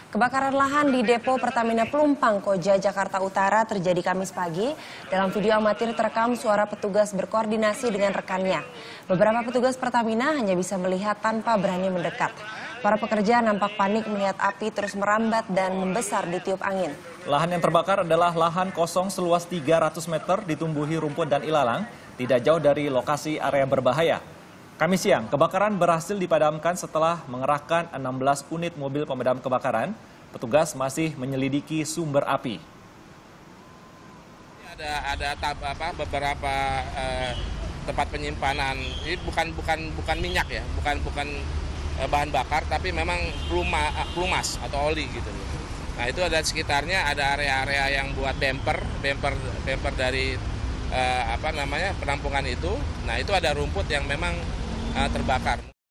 Kebakaran lahan di depo Pertamina Pelumpang, Koja, Jakarta Utara terjadi Kamis pagi. Dalam video amatir terekam suara petugas berkoordinasi dengan rekannya. Beberapa petugas Pertamina hanya bisa melihat tanpa berani mendekat. Para pekerja nampak panik melihat api terus merambat dan membesar ditiup angin. Lahan yang terbakar adalah lahan kosong seluas 300 meter ditumbuhi rumput dan ilalang, tidak jauh dari lokasi area berbahaya. Kamis siang, kebakaran berhasil dipadamkan setelah mengerahkan 16 unit mobil pemadam kebakaran. Petugas masih menyelidiki sumber api. Ada beberapa tempat penyimpanan. Ini bukan minyak ya, bukan bahan bakar, tapi memang pelumas atau oli gitu. Nah itu ada sekitarnya, ada area-area yang buat bumper dari penampungan itu. Nah itu ada rumput yang memang terbakar.